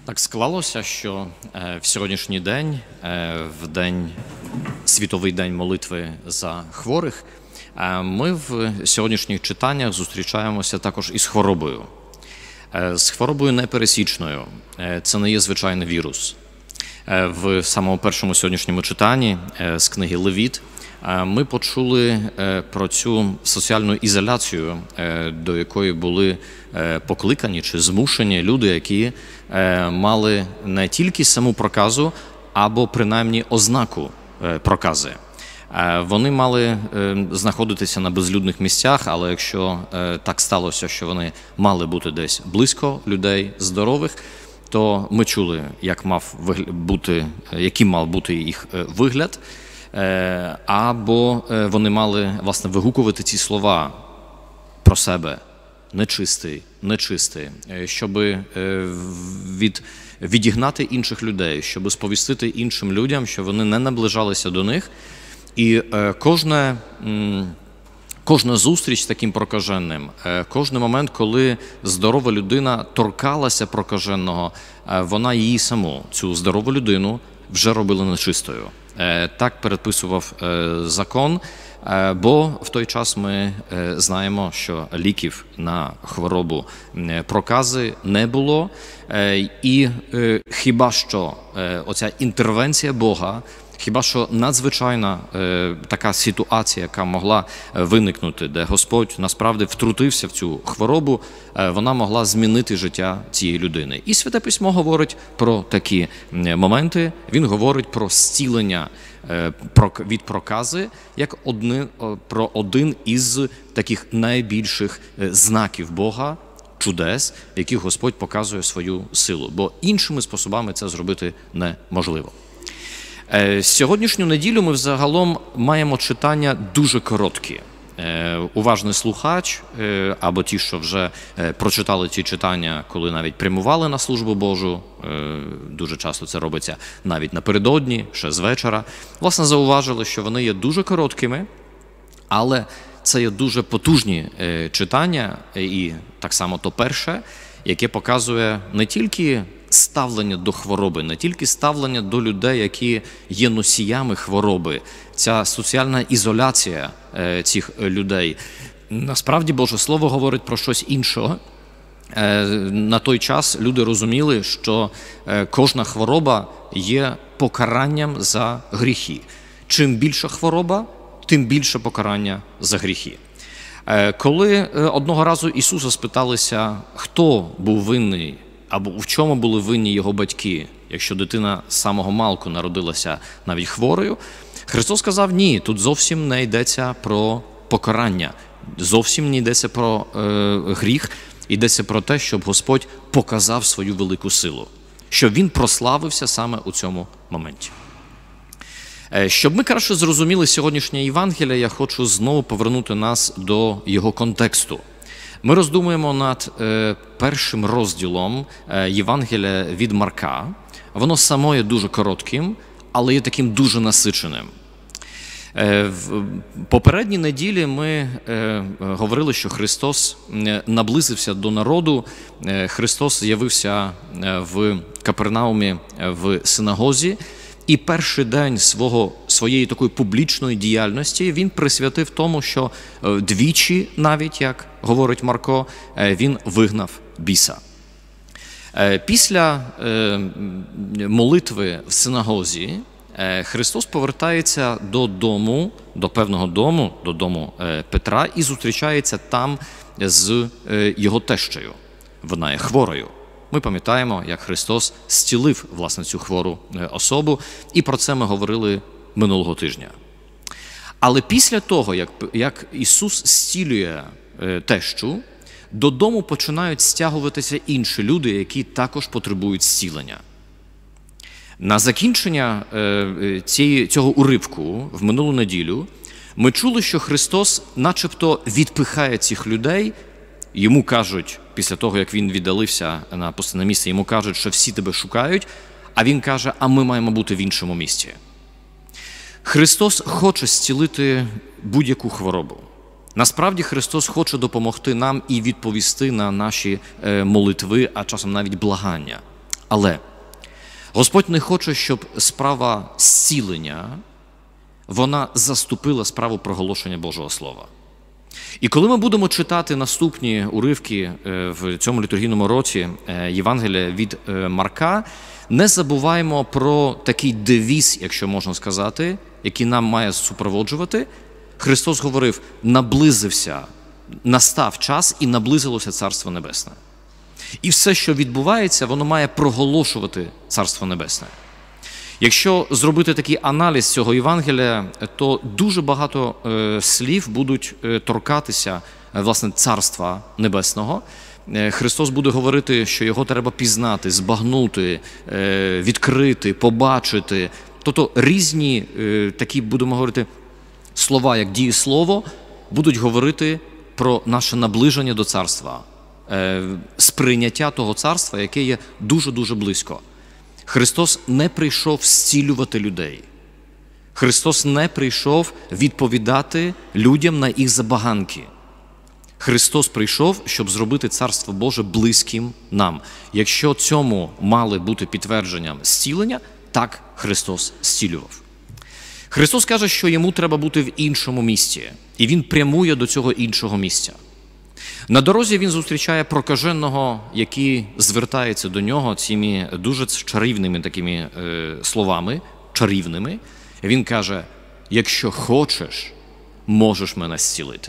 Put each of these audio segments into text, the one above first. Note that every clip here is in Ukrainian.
Так склалося, що в сьогоднішній день, Світовий день молитви за хворих, ми в сьогоднішніх читаннях зустрічаємося також із хворобою. З хворобою непересічною. Це не є звичайний вірус. В самому першому сьогоднішньому читанні з книги Левіт ми почули про цю соціальну ізоляцію, до якої були покликані чи змушені люди, які мали не тільки саму проказу, або принаймні ознаку прокази. Вони мали знаходитися на безлюдних місцях, але якщо так сталося, що вони мали бути десь близько людей здорових, то ми чули, яким мав бути їх вигляд, або вони мали, власне, вигукувати ці слова про себе: нечистий, нечистий, щоб відігнати інших людей, щоб сповістити іншим людям, що вони не наближалися до них. І кожна зустріч з таким прокаженним, кожен момент, коли здорова людина торкалася прокаженого, вона її саму, цю здорову людину, вже робила нечистою. Так передписував закон, бо в той час ми знаємо, що ліків на хворобу прокази не було, і хіба що оця інтервенція Бога, хіба що надзвичайна така ситуація, яка могла виникнути, де Господь насправді втрутився в цю хворобу, вона могла змінити життя цієї людини. І Святе Письмо говорить про такі моменти, він говорить про зцілення від прокази, як про один із таких найбільших знаків Бога, чудес, в яких Господь показує свою силу, бо іншими способами це зробити неможливо. Сьогоднішню неділю ми взагалом маємо читання дуже короткі. Уважний слухач, або ті, що вже прочитали ці читання, коли навіть прямували на службу Божу, дуже часто це робиться навіть напередодні, ще з вечора, власне, зауважили, що вони є дуже короткими, але це є дуже потужні читання, і так само то перше, яке показує не тільки ставлення до хвороби, не тільки ставлення до людей, які є носіями хвороби, ця соціальна ізоляція цих людей. Насправді Боже Слово говорить про щось іншого. На той час люди розуміли, що кожна хвороба є покаранням за гріхи. Чим більша хвороба, тим більше покарання за гріхи. Коли одного разу Ісуса спиталися, хто був винний, або в чому були винні його батьки, якщо дитина з самого малку народилася навіть хворою, Христос сказав: ні, тут зовсім не йдеться про покарання, зовсім не йдеться про гріх, йдеться про те, щоб Господь показав свою велику силу, щоб Він прославився саме у цьому моменті. Щоб ми краще зрозуміли сьогоднішнє Євангеліє, я хочу знову повернути нас до його контексту. Ми роздумуємо над першим розділом Євангелія від Марка. Воно само є дуже коротким, але є таким дуже насиченим. В попередній неділі ми говорили, що Христос наблизився до народу. Христос з'явився в Капернаумі в синагозі, і перший день своєї такої публічної діяльності він присвятив тому, що двічі, навіть, як говорить Марко, він вигнав біса. Після молитви в синагозі Христос повертається додому, до певного дому, до дому Петра, і зустрічається там з його тещею. Вона є хворою. Ми пам'ятаємо, як Христос зцілив, власне, цю хвору особу, і про це ми говорили минулого тижня. Але після того, як Ісус зцілює тещу, додому починають стягуватися інші люди, які також потребують зцілення. На закінчення цього уривку в минулу неділю ми чули, що Христос начебто відпихає цих людей. Йому кажуть, після того, як він віддалився на пустинне місце, йому кажуть, що всі тебе шукають, а він каже, а ми маємо бути в іншому місці. Христос хоче зцілити будь-яку хворобу. Насправді Христос хоче допомогти нам і відповісти на наші молитви, а часом навіть благання. Але Господь не хоче, щоб справа зцілення, вона заступила справу проголошення Божого Слова. І коли ми будемо читати наступні уривки в цьому літургійному році Євангелія від Марка, не забуваємо про такий девіз, якщо можна сказати, який нам має супроводжувати. Христос говорив: наблизився, настав час і наблизилося Царство Небесне. І все, що відбувається, воно має проголошувати Царство Небесне. Якщо зробити такий аналіз цього Євангелія, то дуже багато слів будуть торкатися, власне, Царства Небесного. Христос буде говорити, що його треба пізнати, збагнути, відкрити, побачити. Тобто різні такі, будемо говорити, слова, як дієслово, будуть говорити про наше наближення до Царства, сприйняття того Царства, яке є дуже-дуже близько. Христос не прийшов зцілювати людей. Христос не прийшов відповідати людям на їх забаганки. Христос прийшов, щоб зробити Царство Боже близьким нам. Якщо цьому мали бути підтвердженням зцілення, так Христос зцілював. Христос каже, що йому треба бути в іншому місці, і він прямує до цього іншого місця. На дорозі він зустрічає прокаженого, який звертається до нього цими дуже чарівними такими словами, чарівними. Він каже: якщо хочеш, можеш мене зцілити.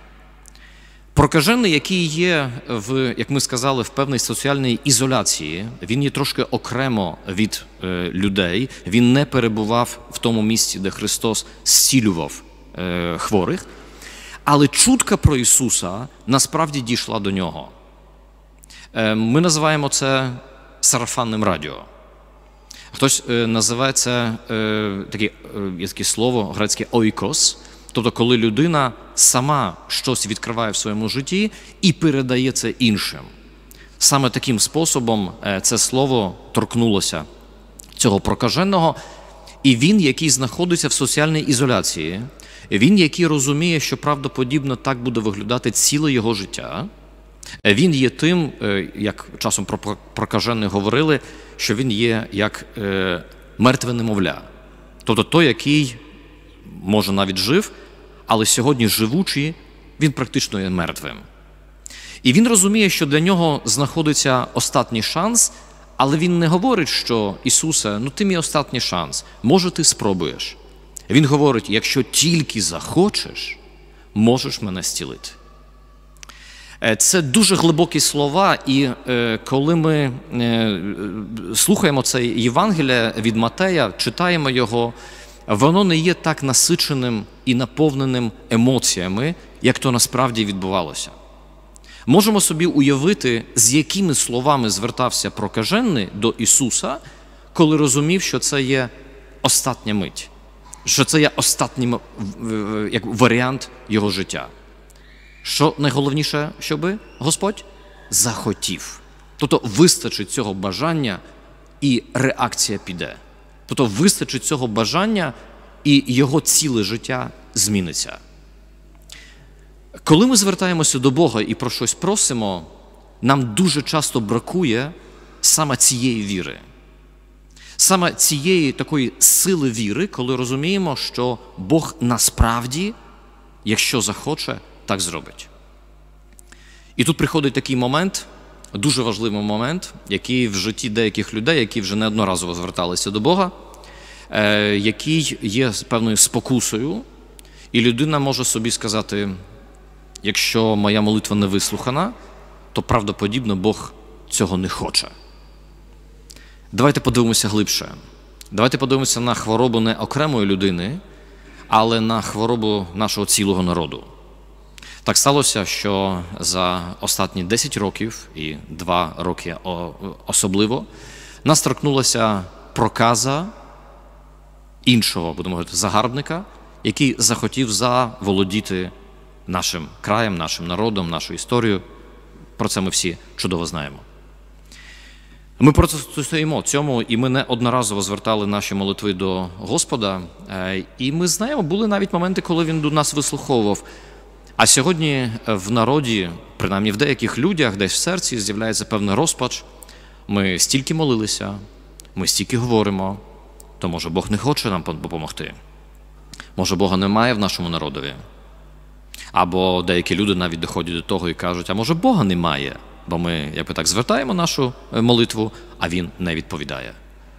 Прокажений, який є, як ми сказали, в певній соціальній ізоляції, він є трошки окремо від людей, він не перебував в тому місці, де Христос зцілював хворих, але чутка про Ісуса насправді дійшла до нього. Ми називаємо це сарафанним радіо. Хтось називає це таке слово грецьке «ойкос», тобто коли людина сама щось відкриває в своєму житті і передає це іншим. Саме таким способом це слово торкнулося цього прокаженого, і він, який знаходиться в соціальній ізоляції, він, який розуміє, що правдоподібно так буде виглядати ціле його життя, він є тим, як часом про прокажених говорили, що він є як мертве немовля. Тобто той, який, може, навіть жив, але сьогодні живучий, він практично є мертвим. І він розуміє, що для нього знаходиться останній шанс, але він не говорить, що Ісусе, ти мій останній шанс, може ти спробуєш. Він говорить: якщо тільки захочеш, можеш мене зцілити. Це дуже глибокі слова, і коли ми слухаємо це Євангеліє від Матея, читаємо його, воно не є так насиченим і наповненим емоціями, як то насправді відбувалося. Можемо собі уявити, з якими словами звертався прокажений до Ісуса, коли розумів, що це є остатня мить, що це є останній як варіант його життя. Що найголовніше, щоби Господь захотів. Тобто вистачить цього бажання і реакція піде. Тобто вистачить цього бажання і його ціле життя зміниться. Коли ми звертаємося до Бога і про щось просимо, нам дуже часто бракує саме цієї віри. Саме цієї такої сили віри, коли розуміємо, що Бог насправді, якщо захоче, так зробить. І тут приходить такий момент, дуже важливий момент, який в житті деяких людей, які вже неодноразово зверталися до Бога, який є певною спокусою, і людина може собі сказати: якщо моя молитва не вислухана, то правдоподібно Бог цього не хоче. Давайте подивимося глибше. Давайте подивимося на хворобу не окремої людини, але на хворобу нашого цілого народу. Так сталося, що за останні 10 років, і 2 роки особливо, нас торкнулася проказа іншого, будемо говорити, загарбника, який захотів заволодіти нашим краєм, нашим народом, нашою історією. Про це ми всі чудово знаємо. Ми протистоїмо цьому, і ми неодноразово звертали наші молитви до Господа. І ми знаємо, були навіть моменти, коли Він до нас вислуховував. А сьогодні в народі, принаймні в деяких людях, десь в серці, з'являється певний розпач. ми стільки молилися, ми стільки говоримо, то може Бог не хоче нам допомогти? Може Бога немає в нашому народові? Або деякі люди навіть доходять до того і кажуть, а може Бога немає? Бо ми, якби так, звертаємо нашу молитву, а Він не відповідає.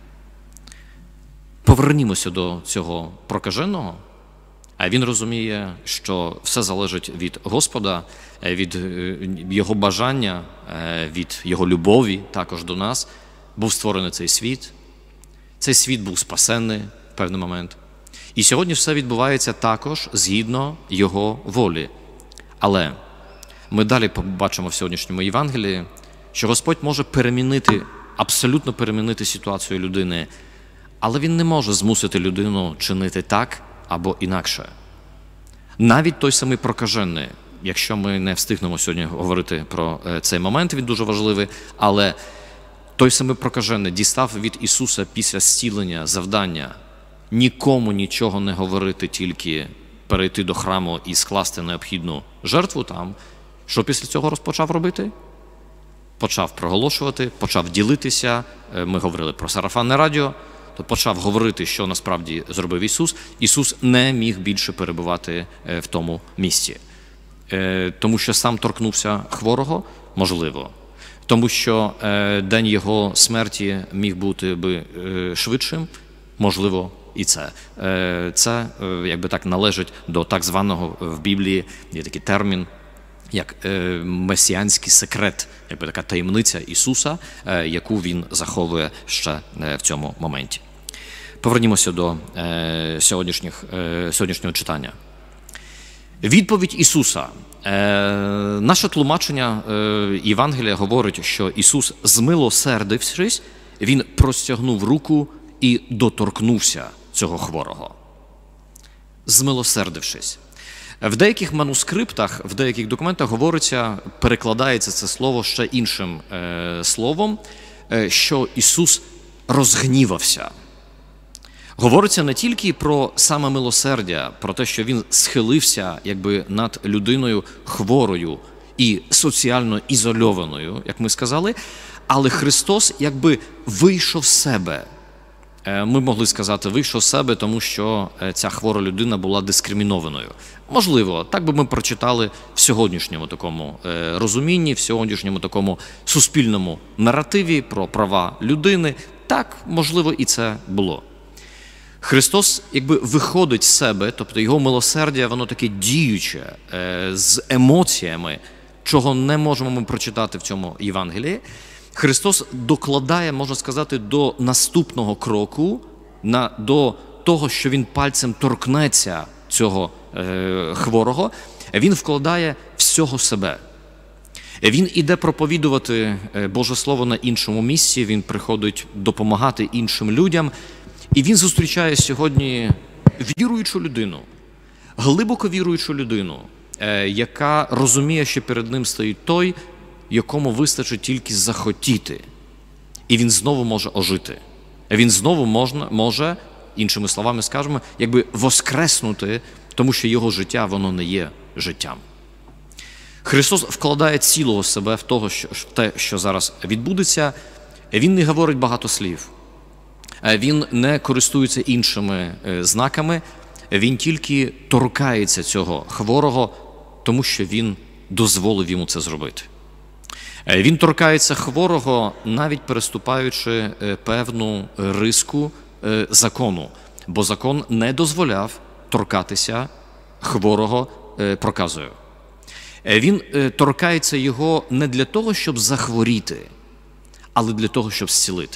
Повернімося до цього прокаженого. А він розуміє, що все залежить від Господа, від Його бажання, від Його любові також до нас. Був створений цей світ. Цей світ був спасенний в певний момент. І сьогодні все відбувається також згідно Його волі. Але ми далі побачимо в сьогоднішньому Євангелії, що Господь може абсолютно перемінити ситуацію людини, але Він не може змусити людину чинити так або інакше. Навіть той самий прокажений, якщо ми не встигнемо сьогодні говорити про цей момент, він дуже важливий, але той самий прокажений дістав від Ісуса після зцілення завдання нікому нічого не говорити, тільки перейти до храму і скласти необхідну жертву там. Що після цього розпочав робити? Почав проголошувати, почав ділитися, ми говорили про сарафанне радіо, то почав говорити, що насправді зробив Ісус. Ісус не міг більше перебувати в тому місці. Тому що сам торкнувся хворого? Можливо. Тому що день його смерті міг бути би швидшим? Можливо, і це. Це, якби так, належить до так званого в Біблії, є такий термін, як месіанський секрет, якби така таємниця Ісуса, яку Він заховує ще в цьому моменті. Повернімося до сьогоднішнього читання. Відповідь Ісуса. Наше тлумачення Євангелія говорить, що Ісус, змилосердившись, Він простягнув руку і доторкнувся цього хворого. Змилосердившись. В деяких манускриптах, в деяких документах говориться, перекладається це слово ще іншим словом, що Ісус розгнівався. Говориться не тільки про саме милосердя, про те, що Він схилився якби над людиною хворою і соціально ізольованою, як ми сказали, але Христос якби вийшов з себе. Ми могли сказати, вийшов з себе, тому що ця хвора людина була дискримінованою. Можливо, так би ми прочитали в сьогоднішньому такому розумінні, в сьогоднішньому такому суспільному наративі про права людини. Так, можливо, і це було. Христос якби виходить з себе, тобто Його милосердя, воно таке діюче, з емоціями, чого не можемо ми прочитати в цьому Євангелії. Христос докладає, можна сказати, до наступного кроку, до того, що Він пальцем торкнеться цього хворого, Він вкладає всього себе. Він іде проповідувати Боже Слово на іншому місці, Він приходить допомагати іншим людям, і Він зустрічає сьогодні віруючу людину, глибоко віруючу людину, яка розуміє, що перед ним стоїть той, якому вистачить тільки захотіти. І він знову може ожити. Він знову може, іншими словами скажемо, якби воскреснути, тому що його життя, воно не є життям. Христос вкладає цілого себе в те, що зараз відбудеться. Він не говорить багато слів. Він не користується іншими знаками. Він тільки торкається цього хворого, тому що він дозволив йому це зробити. Він торкається хворого, навіть переступаючи певну риску закону, бо закон не дозволяв торкатися хворого проказою. Він торкається його не для того, щоб захворіти, але для того, щоб зцілити.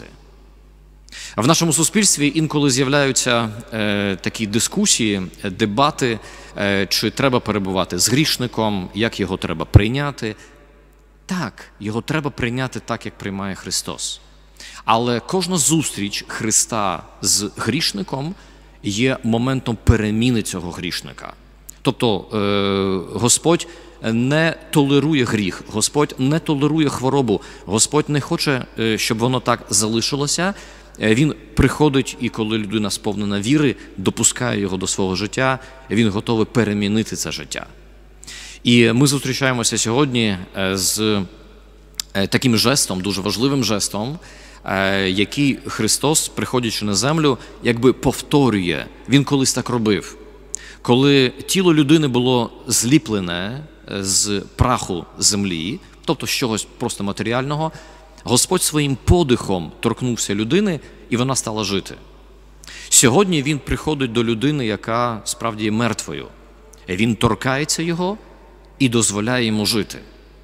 В нашому суспільстві інколи з'являються такі дискусії, дебати, чи треба перебувати з грішником, як його треба прийняти. Так, його треба прийняти так, як приймає Христос. Але кожна зустріч Христа з грішником є моментом переміни цього грішника. Тобто Господь не толерує гріх, Господь не толерує хворобу, Господь не хоче, щоб воно так залишилося. Він приходить, і коли людина сповнена віри, допускає його до свого життя, він готовий перемінити це життя. І ми зустрічаємося сьогодні з таким жестом, дуже важливим жестом, який Христос, приходячи на землю, якби повторює. Він колись так робив. Коли тіло людини було зліплене з праху землі, тобто з чогось просто матеріального, Господь своїм подихом торкнувся людини, і вона стала жити. Сьогодні Він приходить до людини, яка справді є мертвою. Він торкається його і дозволяє йому жити.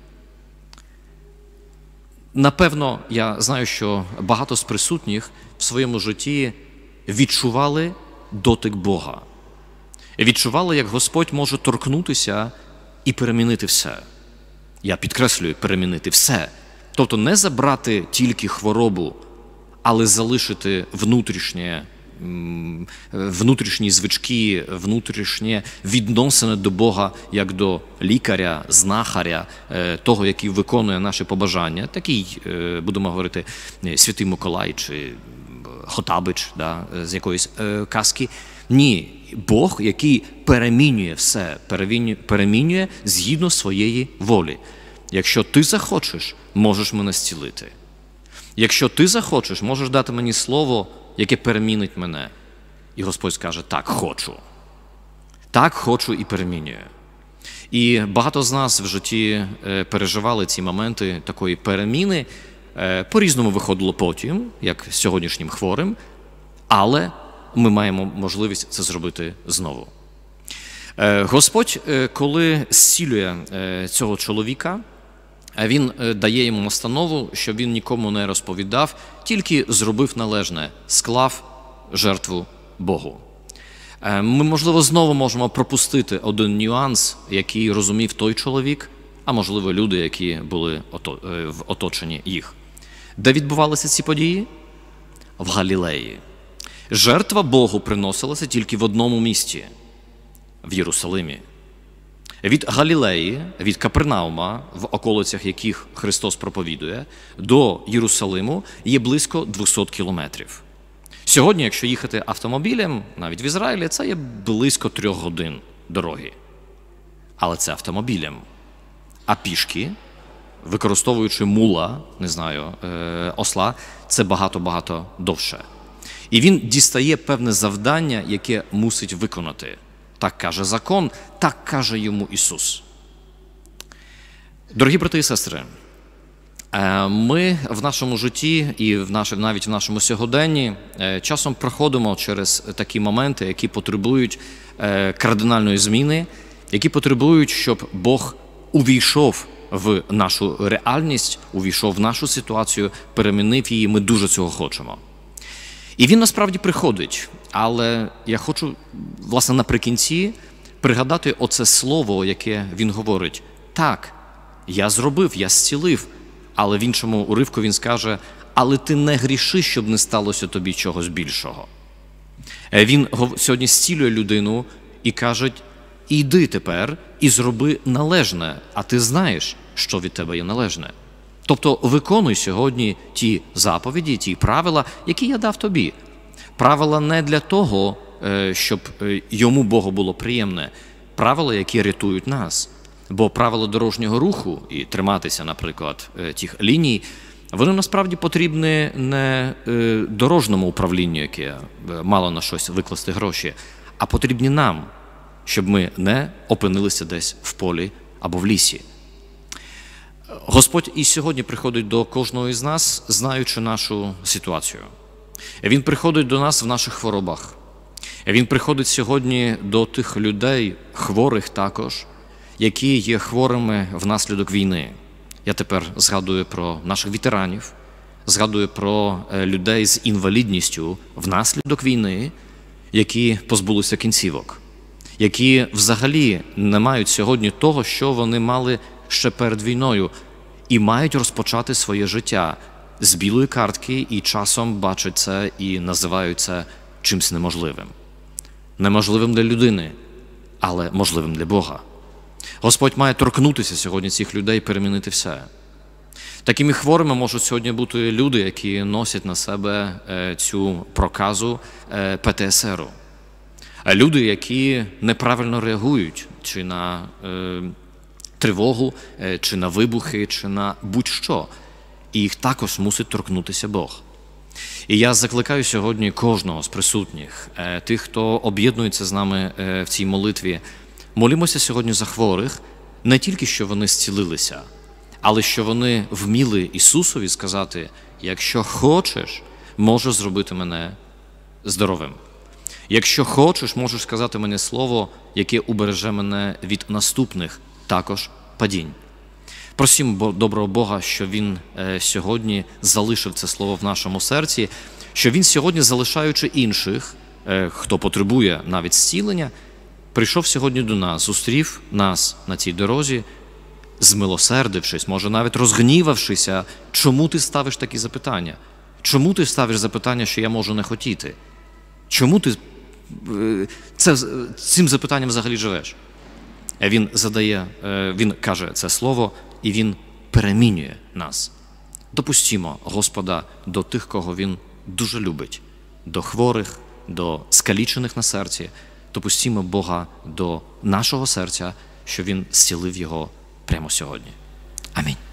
Напевно, я знаю, що багато з присутніх в своєму житті відчували дотик Бога. Відчували, як Господь може торкнутися і перемінити все. Я підкреслюю, перемінити все. Тобто не забрати тільки хворобу, але залишити внутрішні звички, внутрішні відносини до Бога, як до лікаря, знахаря, того, який виконує наші побажання. Такий, будемо говорити, Святий Миколай чи Хотабич, да, з якоїсь казки. Ні, Бог, який перемінює все, перемінює згідно своєї волі. Якщо ти захочеш, можеш мене зцілити. Якщо ти захочеш, можеш дати мені слово, яке перемінить мене. І Господь скаже: так, хочу. Так, хочу і перемінює. І багато з нас в житті переживали ці моменти такої переміни. По-різному виходило потім, як сьогоднішнім хворим, але ми маємо можливість це зробити знову. Господь, коли зцілює цього чоловіка, Він дає йому настанову, щоб він нікому не розповідав, тільки зробив належне, склав жертву Богу. Ми, можливо, знову можемо пропустити один нюанс, який розумів той чоловік, а можливо люди, які були в оточенні їх. Де відбувалися ці події? В Галілеї. Жертва Богу приносилася тільки в одному місті – в Єрусалимі. Від Галілеї, від Капернаума, в околицях яких Христос проповідує, до Єрусалиму є близько 200 кілометрів. Сьогодні, якщо їхати автомобілем, навіть в Ізраїлі, це є близько 3 годин дороги. Але це автомобілем. А пішки, використовуючи мула, не знаю, осла, це багато-багато довше. І він дістає певне завдання, яке мусить виконати. Так каже закон, так каже йому Ісус. Дорогі брати і сестри, ми в нашому житті і навіть в нашому сьогоденні часом проходимо через такі моменти, які потребують кардинальної зміни, які потребують, щоб Бог увійшов в нашу реальність, увійшов в нашу ситуацію, перемінив її, ми дуже цього хочемо. І він насправді приходить, але я хочу, власне, наприкінці пригадати оце слово, яке він говорить. Так, я зробив, я зцілив, але в іншому уривку він скаже: але ти не гріши, щоб не сталося тобі чогось більшого. Він сьогодні зцілює людину і каже: іди тепер і зроби належне, а ти знаєш, що від тебе є належне. Тобто виконуй сьогодні ті заповіді, ті правила, які я дав тобі. Правила не для того, щоб йому, Богу, було приємне. Правила, які рятують нас. Бо правила дорожнього руху і триматися, наприклад, тих ліній, вони насправді потрібні не дорожньому управлінню, яке мало на щось викласти гроші, а потрібні нам, щоб ми не опинилися десь в полі або в лісі. Господь і сьогодні приходить до кожного із нас, знаючи нашу ситуацію. Він приходить до нас в наших хворобах. Він приходить сьогодні до тих людей, хворих також, які є хворими внаслідок війни. Я тепер згадую про наших ветеранів, згадую про людей з інвалідністю внаслідок війни, які позбулися кінцівок, які взагалі не мають сьогодні того, що вони мали ще перед війною, і мають розпочати своє життя з білої картки, і часом бачать це і називають це чимсь неможливим. Неможливим для людини, але можливим для Бога. Господь має торкнутися сьогодні цих людей і перемінити все. Такими хворими можуть сьогодні бути люди, які носять на себе цю проказу ПТСР. Люди, які неправильно реагують чи на тривогу, чи на вибухи, чи на будь-що. І їх також мусить торкнутися Бог. І я закликаю сьогодні кожного з присутніх, тих, хто об'єднується з нами в цій молитві, молімося сьогодні за хворих, не тільки, що вони зцілилися, але що вони вміли Ісусові сказати: якщо хочеш, можеш зробити мене здоровим. Якщо хочеш, можеш сказати мені слово, яке убереже мене від наступних також падінь. Просимо доброго Бога, що Він сьогодні залишив це слово в нашому серці, що Він сьогодні, залишаючи інших, хто потребує навіть зцілення, прийшов сьогодні до нас, зустрів нас на цій дорозі, змилосердившись, може навіть розгнівавшися, чому ти ставиш такі запитання? Чому ти ставиш запитання, що я можу не хотіти? Чому ти цим запитанням взагалі живеш? Він каже це слово, і Він перемінює нас. Допустімо Господа до тих, кого Він дуже любить, до хворих, до скалічених на серці. Допустімо Бога до нашого серця, що Він зцілив його прямо сьогодні. Амінь.